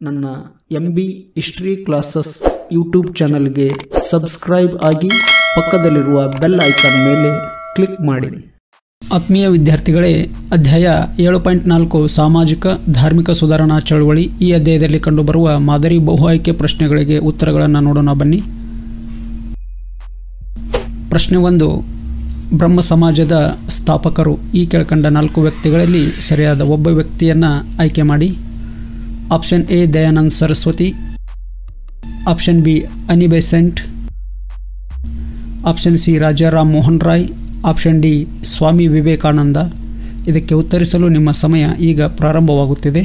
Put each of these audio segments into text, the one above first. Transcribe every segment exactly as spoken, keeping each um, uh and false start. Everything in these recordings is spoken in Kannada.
ನನ್ನ M B history classes YouTube ಚಾನಲ್ಗೆ ಸಬ್ಸ್ಕ್ರೈಬ್ ಆಗಿ ಪಕ್ಕದಲ್ಲಿರುವ ಬೆಲ್ ಐಕಾನ್ ಮೇಲೆ ಕ್ಲಿಕ್ ಮಾಡಿ. ಆತ್ಮೀಯ ವಿದ್ಯಾರ್ಥಿಗಳೇ, ಅಧ್ಯಾಯ ಏಳು ಪಾಯಿಂಟ್ ನಾಲ್ಕು ಸಾಮಾಜಿಕ ಧಾರ್ಮಿಕ ಸುಧಾರಣಾ ಚಳವಳಿ. ಈ ಅಧ್ಯಾಯದಲ್ಲಿ ಕಂಡುಬರುವ ಮಾದರಿ ಬಹು ಆಯ್ಕೆ ಪ್ರಶ್ನೆಗಳಿಗೆ ಉತ್ತರಗಳನ್ನು ನೋಡೋಣ ಬನ್ನಿ. ಪ್ರಶ್ನೆ ಒಂದು, ಬ್ರಹ್ಮ ಸಮಾಜದ ಸ್ಥಾಪಕರು. ಈ ಕೆಳಕಂಡ ನಾಲ್ಕು ವ್ಯಕ್ತಿಗಳಲ್ಲಿ ಸರಿಯಾದ ಒಬ್ಬ ವ್ಯಕ್ತಿಯನ್ನು ಆಯ್ಕೆ ಮಾಡಿ. Option A Dayananda Saraswati, option B Annie Besant, option C Rajaram Mohan Roy, option D Swami Vivekananda. ಇದಕ್ಕೆ ಉತ್ತರಿಸಲು ನಿಮ್ಮ ಸಮಯ ಈಗ ಪ್ರಾರಂಭವಾಗುತ್ತಿದೆ.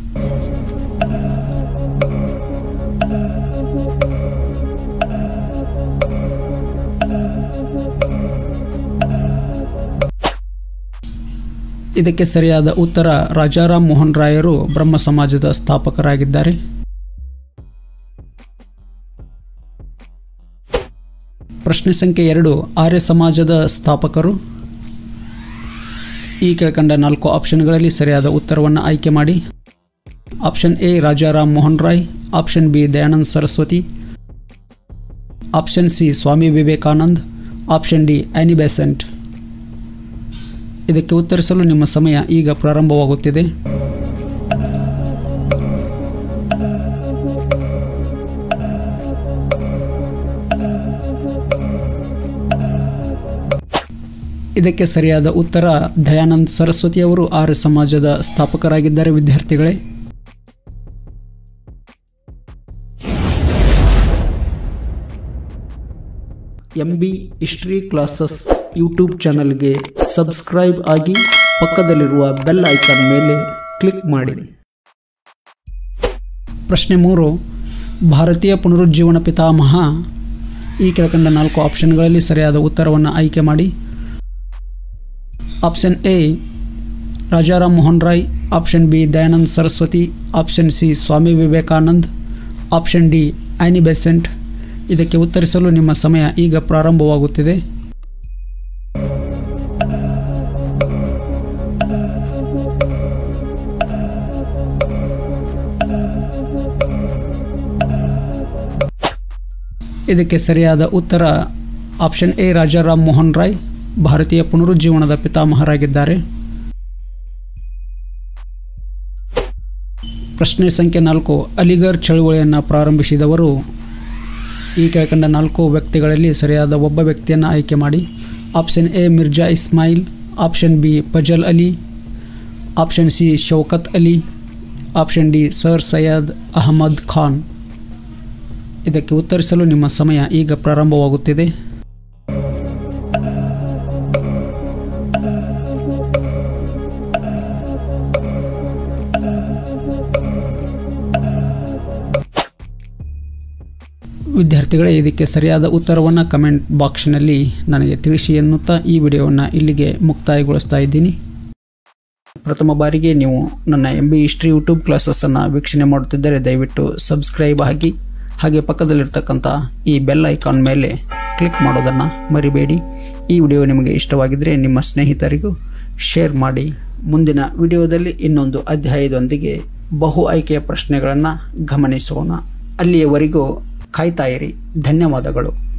ಇದಕ್ಕೆ ಸರಿಯಾದ ಉತ್ತರ ರಾಜಾರಾಮ್ ಮೋಹನ್ ರಾಯರು ಬ್ರಹ್ಮ ಸಮಾಜದ ಸ್ಥಾಪಕರಾಗಿದ್ದಾರೆ. ಪ್ರಶ್ನೆ ಸಂಖ್ಯೆ ಎರಡು, ಆರ್ಯ ಸಮಾಜದ ಸ್ಥಾಪಕರು. ಈ ಕೆಳಕಂಡ ನಾಲ್ಕು ಆಪ್ಷನ್ಗಳಲ್ಲಿ ಸರಿಯಾದ ಉತ್ತರವನ್ನು ಆಯ್ಕೆ ಮಾಡಿ. Option A Rajaram Mohan Roy, option B Dayananda Saraswati, option C Swami Vivekanand, option D Annie Besant. ಇದಕ್ಕೆ ಉತ್ತರಿಸಲು ನಿಮ್ಮ ಸಮಯ ಈಗ ಪ್ರಾರಂಭವಾಗುತ್ತಿದೆ. ಇದಕ್ಕೆ ಸರಿಯಾದ ಉತ್ತರ ದಯಾನಂದ ಸರಸ್ವತಿಯವರು ಆರ್ಯ ಸಮಾಜದ ಸ್ಥಾಪಕರಾಗಿದ್ದಾರೆ. ವಿದ್ಯಾರ್ಥಿಗಳೇ, M B history classes YouTube ಚಾನಲ್ಗೆ ಸಬ್ಸ್ಕ್ರೈಬ್ ಆಗಿ ಪಕ್ಕದಲ್ಲಿರುವ ಬೆಲ್ ಐಕಾನ್ ಮೇಲೆ ಕ್ಲಿಕ್ ಮಾಡಿ. ಪ್ರಶ್ನೆ ಮೂರು, ಭಾರತೀಯ ಪುನರುಜ್ಜೀವನ ಪಿತಾಮಹ. ಈ ಕೆಳಕಂಡ ನಾಲ್ಕು ಆಪ್ಷನ್ಗಳಲ್ಲಿ ಸರಿಯಾದ ಉತ್ತರವನ್ನು ಆಯ್ಕೆ ಮಾಡಿ. Option A Rajaram Mohan Roy, option B Dayananda Saraswati, option C Swami Vivekanand, option D Annie Besant. ಇದಕ್ಕೆ ಉತ್ತರಿಸಲು ನಿಮ್ಮ ಸಮಯ ಈಗ ಪ್ರಾರಂಭವಾಗುತ್ತಿದೆ. ಇದಕ್ಕೆ ಸರಿಯಾದ ಉತ್ತರ ಆಪ್ಷನ್ ಎ ರಾಜಾರಾಮ್ ಮೋಹನ್ ರಾಯ್ ಭಾರತೀಯ ಪುನರುಜ್ಜೀವನದ ಪಿತಾಮಹರಾಗಿದ್ದಾರೆ. ಪ್ರಶ್ನೆ ಸಂಖ್ಯೆ ನಾಲ್ಕು, ಅಲಿಗರ್ ಚಳುವಳಿಯನ್ನು ಪ್ರಾರಂಭಿಸಿದವರು. ಈ ಕೆಳಕಂಡ ನಾಲ್ಕು ವ್ಯಕ್ತಿಗಳಲ್ಲಿ ಸರಿಯಾದ ಒಬ್ಬ ವ್ಯಕ್ತಿಯನ್ನು ಆಯ್ಕೆ ಮಾಡಿ. Option A Mirza Ismail, option B Fazal Ali, option C Shaukat Ali, option D sir Syed Ahmad Khan. ಇದಕ್ಕೆ ಉತ್ತರಿಸಲು ನಿಮ್ಮ ಸಮಯ ಈಗ ಪ್ರಾರಂಭವಾಗುತ್ತಿದೆ. ವಿದ್ಯಾರ್ಥಿಗಳೇ, ಇದಕ್ಕೆ ಸರಿಯಾದ ಉತ್ತರವನ್ನು ಕಮೆಂಟ್ ಬಾಕ್ಸ್ನಲ್ಲಿ ನನಗೆ ತಿಳಿಸಿ ಎನ್ನುತ್ತಾ ಈ ವಿಡಿಯೋವನ್ನು ಇಲ್ಲಿಗೆ ಮುಕ್ತಾಯಗೊಳಿಸ್ತಾ ಇದ್ದೀನಿ. ಪ್ರಥಮ ಬಾರಿಗೆ ನೀವು ನನ್ನ ಎಂ ಬಿ ಹಿಸ್ಟ್ರಿ ಯೂಟ್ಯೂಬ್ ಕ್ಲಾಸಸ್ಸನ್ನು ವೀಕ್ಷಣೆ ಮಾಡುತ್ತಿದ್ದರೆ ದಯವಿಟ್ಟು ಸಬ್ಸ್ಕ್ರೈಬ್ ಆಗಿ, ಹಾಗೆ ಪಕ್ಕದಲ್ಲಿರ್ತಕ್ಕಂಥ ಈ ಬೆಲ್ ಐಕಾನ್ ಮೇಲೆ ಕ್ಲಿಕ್ ಮಾಡೋದನ್ನು ಮರಿಬೇಡಿ. ಈ ವಿಡಿಯೋ ನಿಮಗೆ ಇಷ್ಟವಾಗಿದ್ದರೆ ನಿಮ್ಮ ಸ್ನೇಹಿತರಿಗೂ ಶೇರ್ ಮಾಡಿ. ಮುಂದಿನ ವಿಡಿಯೋದಲ್ಲಿ ಇನ್ನೊಂದು ಅಧ್ಯಾಯದೊಂದಿಗೆ ಬಹು ಆಯ್ಕೆಯ ಪ್ರಶ್ನೆಗಳನ್ನು ಗಮನಿಸೋಣ. ಅಲ್ಲಿಯವರೆಗೂ ಕಾಯ್ತಾ ಇರಿ. ಧನ್ಯವಾದಗಳು.